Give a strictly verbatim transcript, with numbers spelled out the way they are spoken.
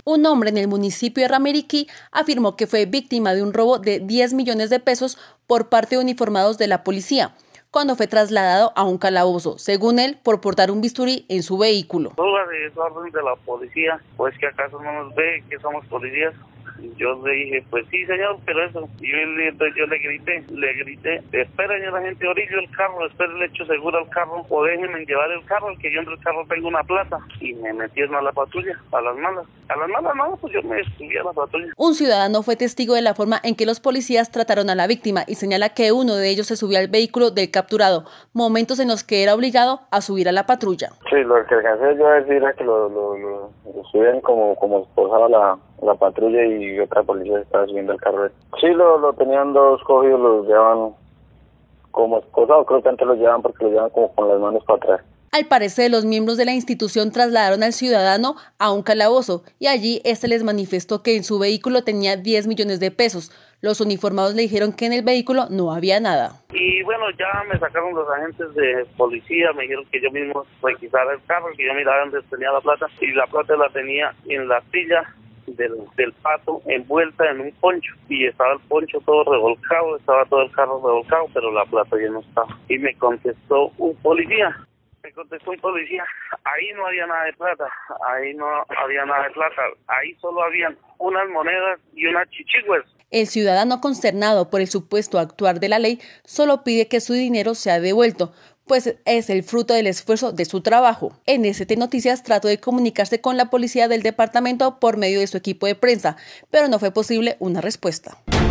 Un hombre en el municipio de Ramiriquí afirmó que fue víctima de un robo de diez millones de pesos por parte de uniformados de la policía, cuando fue trasladado a un calabozo, según él, por portar un bisturí en su vehículo. Duda de orden de la policía, pues que acaso no nos ve que somos policías. Yo le dije, pues sí señor, pero eso, y yo le, yo le grité, le grité, esperen la gente, orillo el carro, esperen, le echo seguro al carro, o déjenme llevar el carro, que yo entre el carro tengo una plata, y me metieron a la patrulla, a las malas, a las malas no, pues yo me subí a la patrulla. Un ciudadano fue testigo de la forma en que los policías trataron a la víctima y señala que uno de ellos se subió al vehículo del capturado, momentos en los que era obligado a subir a la patrulla. Sí, lo que alcancé yo a decir era que lo, lo, lo, lo subían como, como esposaba la, la patrulla y otra policía estaba subiendo el carro. Sí, lo, lo tenían dos cogidos, los llevaban como esposados, creo que antes los llevaban porque los llevaban como con las manos para atrás. Al parecer, los miembros de la institución trasladaron al ciudadano a un calabozo y allí este les manifestó que en su vehículo tenía diez millones de pesos. Los uniformados le dijeron que en el vehículo no había nada. Y bueno, ya me sacaron los agentes de policía, me dijeron que yo mismo requisara el carro, que yo miraba dónde tenía la plata, y la plata la tenía en la silla del, del pato envuelta en un poncho, y estaba el poncho todo revolcado, estaba todo el carro revolcado, pero la plata ya no estaba. Y me contestó un policía. Me contestó un policía, ahí no había nada de plata, ahí no había nada de plata, ahí solo habían unas monedas y unas chichigües. El ciudadano, consternado por el supuesto actuar de la ley, solo pide que su dinero sea devuelto, pues es el fruto del esfuerzo de su trabajo. En S T Noticias trató de comunicarse con la policía del departamento por medio de su equipo de prensa, pero no fue posible una respuesta.